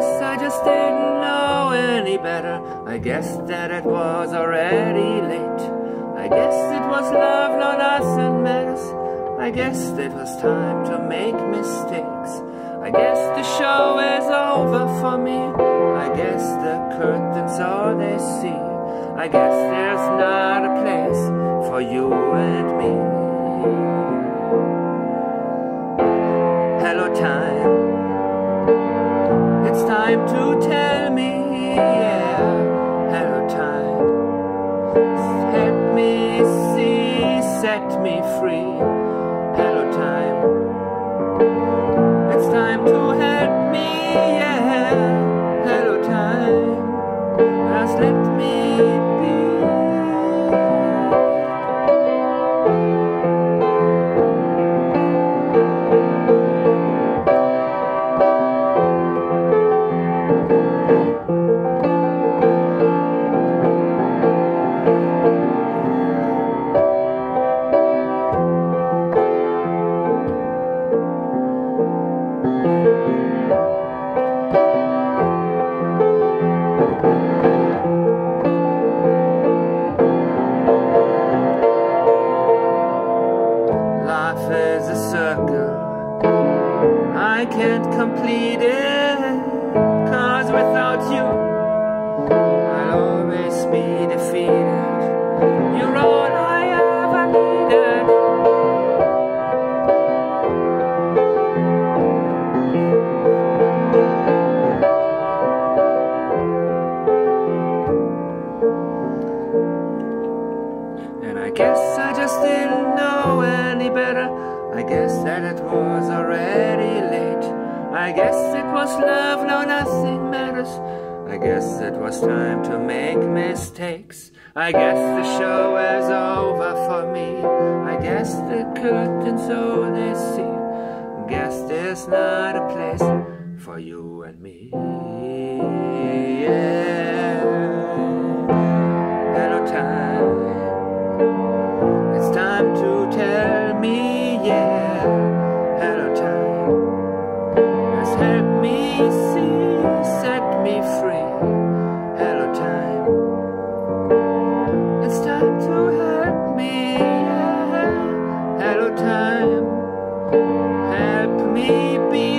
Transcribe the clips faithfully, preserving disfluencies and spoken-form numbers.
guess I just didn't know any better. I guess that it was already late. I guess it was love, not us and matters. I guess it was time to make mistakes. I guess the show is over for me. I guess the curtains all they see. I guess there's not a place for you and me. Hello time, it's time to tell me, yeah. Hello time, help me see, set me free. Hello time, it's time to help me, yeah. Hello time, just let me be. Life is a circle, I can't complete it, 'cause without you I'll always be defeated. You're all I ever needed. And I guess I just didn't know any better. I guess that it was already late. I guess it was love, no nothing matters. I guess it was time to make mistakes. I guess the show is over for me. I guess the curtains all they see. Guess there's not a place for you and me. Yeah. Hello time, it's time to tell me, yeah. Hello time, just help me see, set me free. Hello time, it's time to help me, yeah. Hello time, help me be.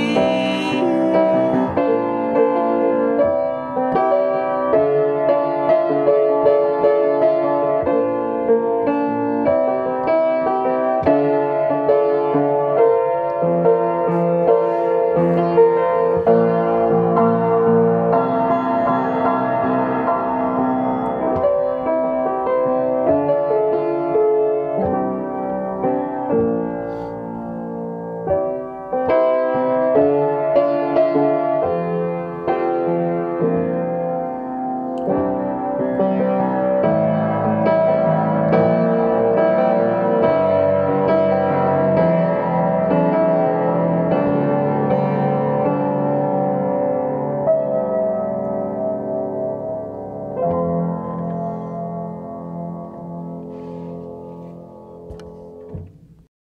Thank you.